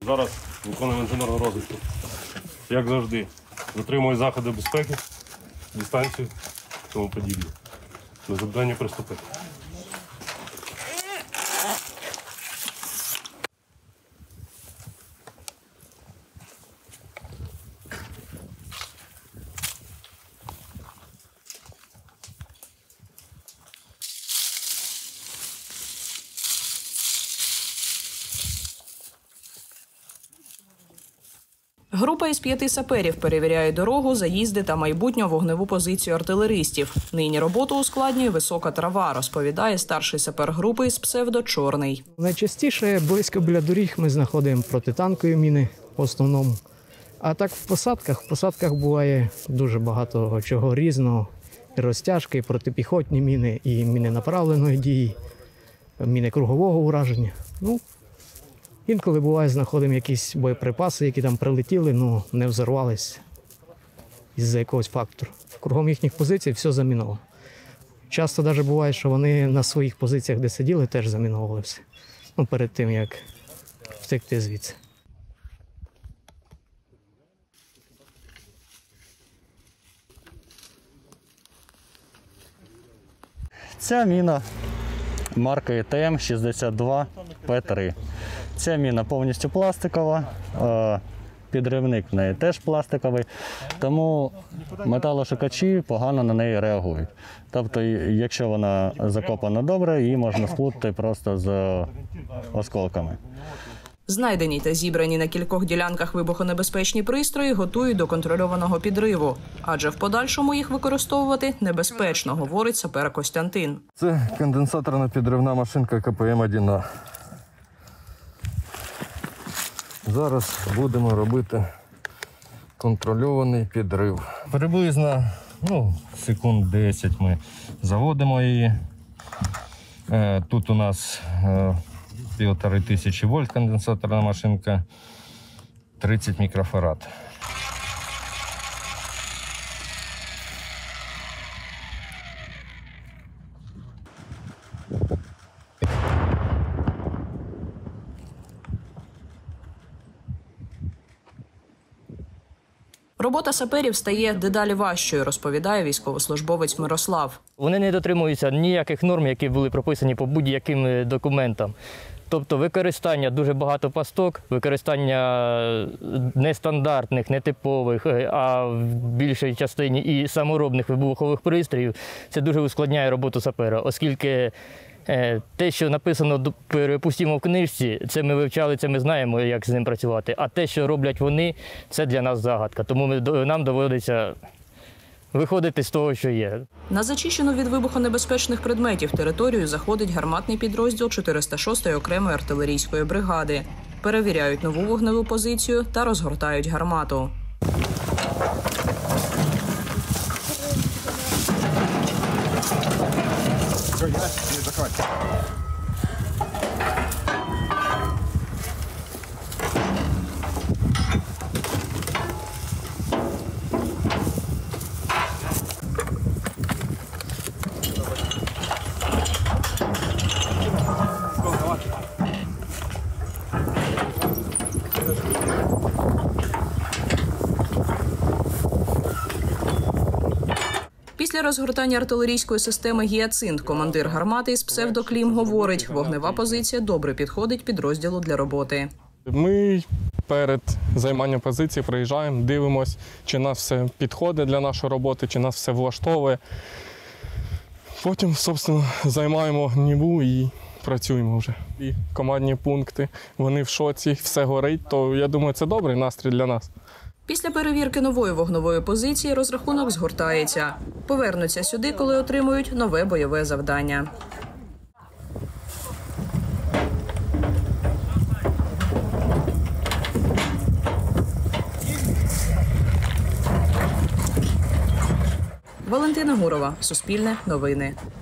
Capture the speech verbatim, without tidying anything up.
Зараз виконуємо інженерну розвідку. Як завжди, дотримую заходи безпеки, дистанцію і тому подібне. До завдання приступити. Група із п'яти саперів перевіряє дорогу, заїзди та майбутню вогневу позицію артилеристів. Нині роботу ускладнює висока трава, розповідає старший сапер групи з псевдо «Чорний». Найчастіше близько біля доріг ми знаходимо протитанкові міни в основному. А так в посадках, в посадках буває дуже багато чого різного. І розтяжки, і протипіхотні міни, і міни направленої дії, міни кругового ураження. Ну, інколи буває, знаходимо якісь боєприпаси, які там прилетіли, але не взорвались із-за якогось фактору. Кругом їхніх позицій все заміновано. Часто навіть буває, що вони на своїх позиціях, де сиділи, теж заміновували все. Ну, перед тим, як втекти звідси. Ця міна марки Т М шістдесят два П три. Ця міна повністю пластикова, підривник в неї теж пластиковий, тому металошукачі погано на неї реагують. Тобто, якщо вона закопана добре, її можна сплутати просто з осколками. Знайдені та зібрані на кількох ділянках вибухонебезпечні пристрої готують до контрольованого підриву. Адже в подальшому їх використовувати небезпечно, говорить сапер Костянтин. Це конденсаторна підривна машинка К П М один А. Зараз будемо робити контрольований підрив. Приблизно ну, секунд десять ми заводимо її. Тут у нас півтори тисячі вольт конденсаторна машинка, тридцять мікрофарад. Робота саперів стає дедалі важчою, розповідає військовослужбовець Мирослав. Вони не дотримуються ніяких норм, які були прописані по будь-яким документам. Тобто використання дуже багато пасток, використання нестандартних, нетипових, а в більшій частині і саморобних вибухових пристроїв – це дуже ускладняє роботу сапера, оскільки те, що написано, припустимо, в книжці, це ми вивчали, це ми знаємо, як з ним працювати. А те, що роблять вони, це для нас загадка. Тому ми, нам доводиться виходити з того, що є. На зачищену від вибухонебезпечних предметів територію заходить гарматний підрозділ чотириста шостої окремої артилерійської бригади. Перевіряють нову вогневу позицію та розгортають гармату. Після розгортання артилерійської системи «Гіацинт» командир гармати із псевдоклім говорить, вогнева позиція добре підходить підрозділу для роботи. Ми перед займанням позиції приїжджаємо, дивимося, чи нас все підходить для нашої роботи, чи нас все влаштовує. Потім, собственно, займаємо ніву і працюємо вже. І командні пункти, вони в шоці, все горить, то я думаю, це добрий настрій для нас. Після перевірки нової вогневої позиції розрахунок згортається. Повернуться сюди, коли отримують нове бойове завдання. Валентина Гурова, Суспільне новини.